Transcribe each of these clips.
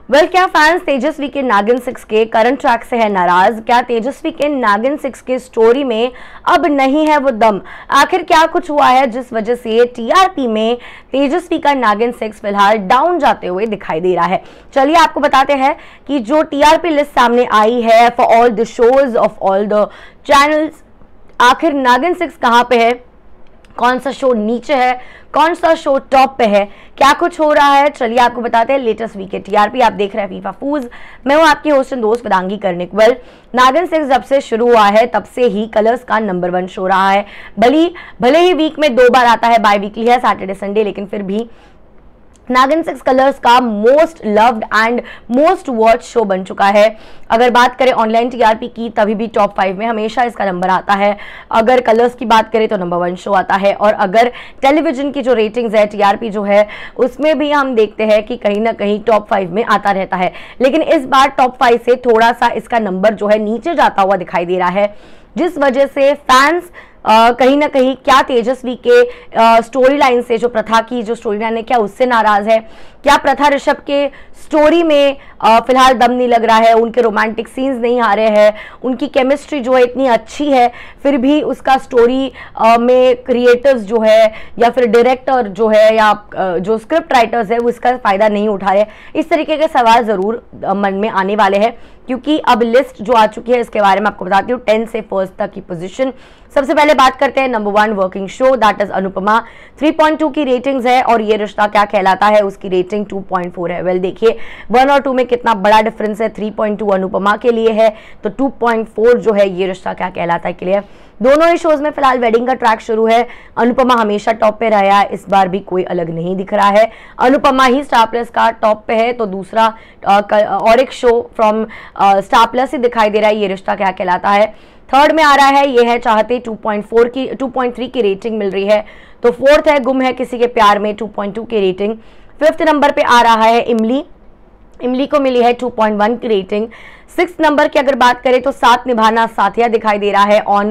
Well, क्या fans तेजस्वी के नागिन 6 के करंट ट्रैक से है नाराज? क्या तेजस्वी के नागिन 6 के स्टोरी में अब नहीं है वो दम? आखिर क्या कुछ हुआ है जिस वजह से टीआरपी में तेजस्वी का नागिन 6 फिलहाल डाउन जाते हुए दिखाई दे रहा है? चलिए आपको बताते हैं कि जो टीआरपी लिस्ट सामने आई है for all the shows of all the channels, आखिर नागिन 6 कहां पे है, कौन सा शो नीचे है, कौन सा शो टॉप पे है, क्या कुछ हो रहा है, चलिए आपको बताते हैं लेटेस्ट वीक के टीआरपी। आप देख रहे हैं फीफा फूज, मैं हूं आपकी होस्ट एंड दोस्त वेदांगी कर्णिक। वेल, नागिन 6 जब से शुरू हुआ है तब से ही कलर्स का नंबर 1 शो रहा है। भले ही वीक में 2 बार आता है, बाय वीकली है सैटरडे संडे, लेकिन फिर भी नागिन 6 कलर्स का most loved and most watch show बन चुका है। अगर बात करें ऑनलाइन टीआरपी की, तभी भी टॉप 5 में हमेशा इसका नंबर आता है। अगर कलर्स की बात करें तो नंबर 1 शो आता है, और अगर टेलीविजन की जो रेटिंग्स है, टीआरपी जो है, उसमें भी हम देखते हैं कि कहीं ना कहीं टॉप 5 में आता रहता है। लेकिन इस बार टॉप 5 से थोड़ा सा इसका नंबर जो है नीचे जाता हुआ दिखाई दे रहा है, जिस वजह से फैंस कहीं ना कहीं क्या तेजस्वी के स्टोरी लाइन से, जो प्रथा की जो स्टोरी लाइन है, क्या उससे नाराज है? क्या प्रथा ऋषभ के स्टोरी में फिलहाल दम नहीं लग रहा है, उनके रोमांटिक सीन्स नहीं आ रहे हैं, उनकी केमिस्ट्री जो है इतनी अच्छी है, फिर भी उसका स्टोरी में क्रिएटर्स जो है या फिर डायरेक्टर जो है या जो स्क्रिप्ट राइटर्स है वो इसका फायदा नहीं उठा रहे? इस तरीके के सवाल जरूर मन में आने वाले हैं, क्योंकि अब लिस्ट जो आ चुकी है इसके बारे में आपको बताती हूँ। 10 से 1 तक की पोजीशन। सबसे पहले बात करते हैं number 1 working show, that is Anupama. 3.2 की रेटिंग्स है, और ये रिश्ता क्या कहलाता है उसकी रेटिंग 2.4 है। वेल, देखिए 1 और 2 में कितना बड़ा डिफरेंस है। 3.2 अनुपमा के लिए है, तो 2.4 जो है ये रिश्ता क्या कहलाता है के लिए। दोनों ही शोज में फिलहाल वेडिंग का ट्रैक शुरू है। अनुपमा हमेशा टॉप पे रहा है, इस बार भी कोई अलग नहीं दिख रहा है। अनुपमा ही स्टार प्लस का टॉप पे है, तो दूसरा और एक शो फ्रॉम स्टार प्लस ही दिखाई दे रहा है, ये रिश्ता क्या कहलाता है। थर्ड में आ रहा है ये है चाहते, 2.3 की रेटिंग मिल रही है। तो फोर्थ है गुम है किसी के प्यार में, 2.2 की रेटिंग। 5th नंबर पे आ रहा है इमली को मिली है 2.1 की रेटिंग। 6th नंबर की अगर बात करें तो साथ निभाना साथिया दिखाई दे रहा है ऑन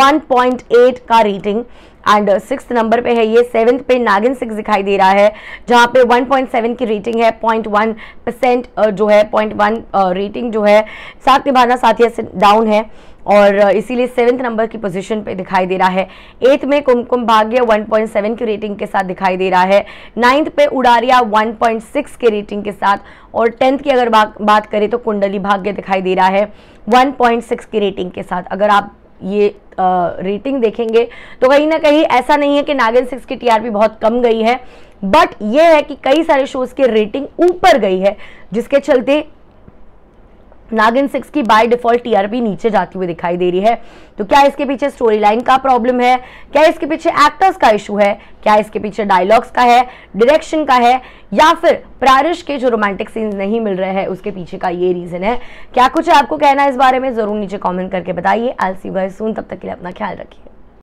1.8 का रेटिंग। एंड 6th नंबर पे है ये। 7th पे नागिन 6 दिखाई दे रहा है, जहां पे 1.7 की रेटिंग है। 0.1% जो है 0.1 रेटिंग जो है साथ निभाना साथिया से डाउन है, और इसीलिए 7th नंबर की पोजीशन पे दिखाई दे रहा है। 8th में कुमकुम भाग्य 1.7 की रेटिंग के साथ दिखाई दे रहा है। 9th पे उड़ारिया 1.6 की रेटिंग के साथ, और 10th की अगर बात करें तो कुंडली भाग्य दिखाई दे रहा है 1.6 की रेटिंग के साथ। अगर आप ये रेटिंग देखेंगे तो कहीं ना कहीं ऐसा नहीं है कि नागिन 6 की टीआरपी बहुत कम गई है, बट ये है कि कई सारे शोज की रेटिंग ऊपर गई है, जिसके चलते नागिन 6 की बाय डिफॉल्ट टीआरपी नीचे जाती हुई दिखाई दे रही है। तो क्या इसके पीछे स्टोरी लाइन का प्रॉब्लम है, क्या इसके पीछे एक्टर्स का इशू है, क्या इसके पीछे डायलॉग्स का है, डायरेक्शन का है, या फिर प्रारिश के जो रोमांटिक सीन्स नहीं मिल रहे हैं उसके पीछे का ये रीजन है? क्या कुछ है आपको कहना है इस बारे में, जरूर नीचे कमेंट करके बताइए। I will see you guys soon, तब तक के लिए अपना ख्याल रखिए।